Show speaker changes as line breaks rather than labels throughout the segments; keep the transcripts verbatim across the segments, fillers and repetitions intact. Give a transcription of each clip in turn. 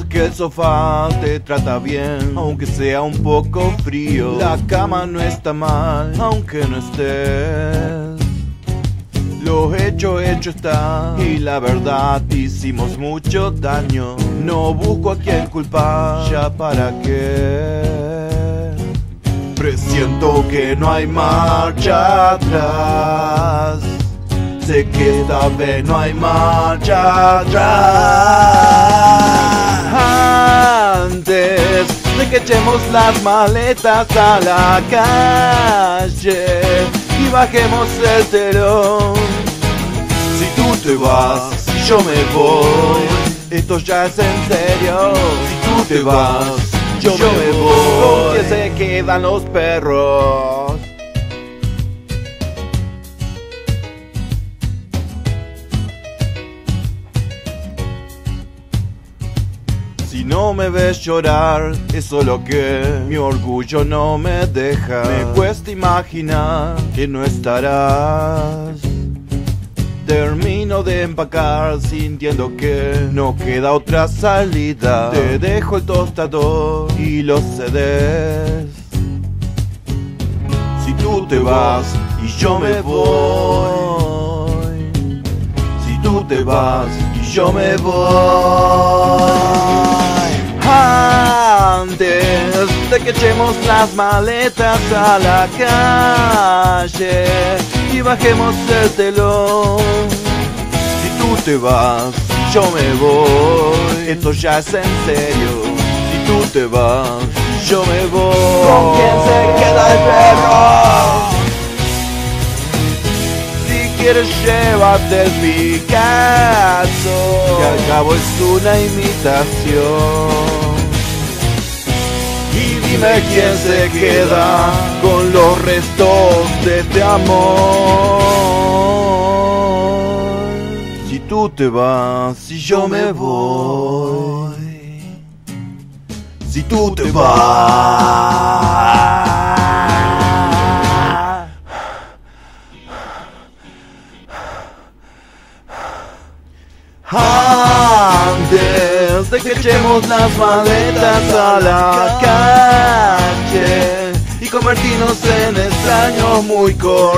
Porque el sofá te trata bien, aunque sea un poco frío. La cama no está mal, aunque no estés. Lo hecho, hecho está, y la verdad hicimos mucho daño. No busco a quien culpar, ya para qué. Presiento que no hay marcha atrás. Sé que esta vez no hay marcha atrás. Antes de que echemos las maletas a la calle y bajemos el telón. Si tú te vas, si yo me voy, esto ya es en serio. Si tú te vas, yo, yo me voy. ¿Con quién se quedan los perros? Si no me ves llorar, es solo que mi orgullo no me deja. Me cuesta imaginar que no estarás. Termino de empacar sintiendo que no queda otra salida. Te dejo el tostador y los C Ds. Si tú te vas y yo me voy. Si tú te vas y yo me voy. Antes de que echemos las maletas a la calle y bajemos el telón. Si tú te vas, yo me voy. Esto ya es en serio. Si tú te vas, yo me voy. ¿Con quién se queda el perro? Si quieres llévate el Picasso, que al cabo es una imitación. Y dime quién se queda con los restos de este amor. Si tú te vas, si yo me voy. Si tú te vas. Antes de que echemos las maletas a la calle y convertirnos en extraños muy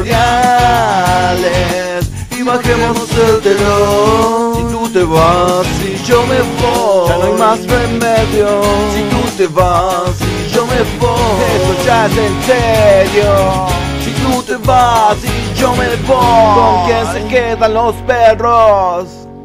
cordiales y bajemos el telón. Si tú te vas y yo me voy, ya no hay más remedio. Si tú te vas y yo me voy, eso ya es en serio. Si tú te vas y yo me voy, ¿con quién se quedan los perros?